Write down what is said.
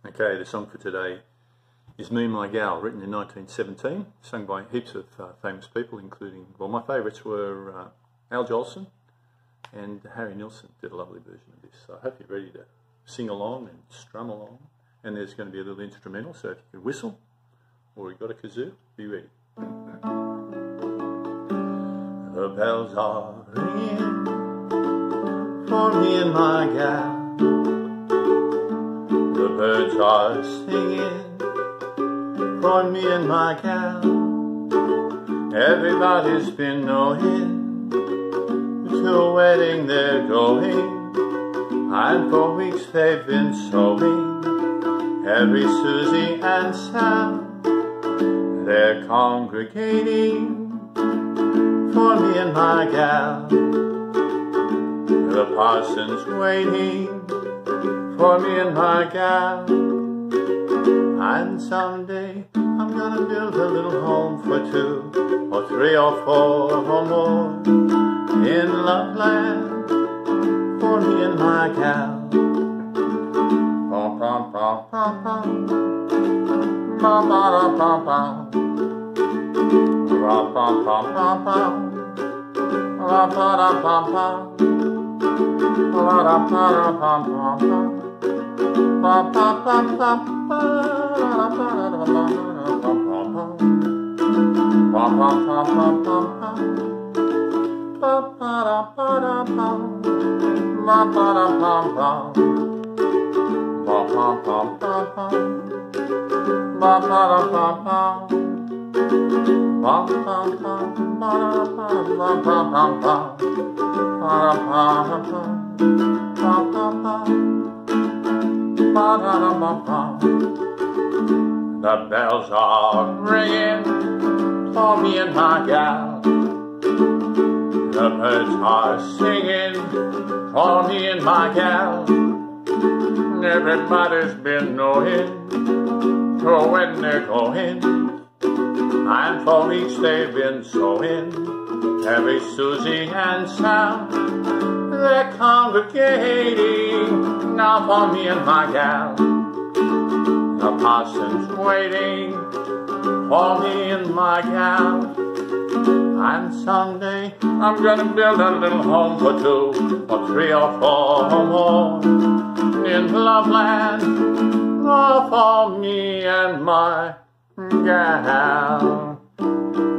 Okay, the song for today is Me and My Gal, written in 1917, sung by heaps of famous people, including, well, my favourites were Al Jolson and Harry Nilsson did a lovely version of this. So I hope you're ready to sing along and strum along. And there's going to be a little instrumental, so if you can whistle or you've got a kazoo, be ready. The bells are ringing for me and my gal. The birds are singing for me and my gal. Everybody's been knowing to a wedding they're going, and for weeks they've been sewing every Susie and Sam. They're congregating for me and my gal. The parson's waiting for me and my gal. And someday I'm gonna build a little home for 2 or 3 or 4 or more in Loveland for me and my gal. Bum bum bum bum bum bum bum bum bum bum bum bum bum bum bum bum bum. The bells are ringing for me and my gal. The birds are singing for me and my gal. Everybody's been knowing for when they're going, and for weeks they've been sewing every Susie and Sam. They're congregating now for me and my gal. The parson's waiting for me and my gal. And someday I'm gonna build a little home for 2 or 3 or 4 or more in Loveland, for me and my gal.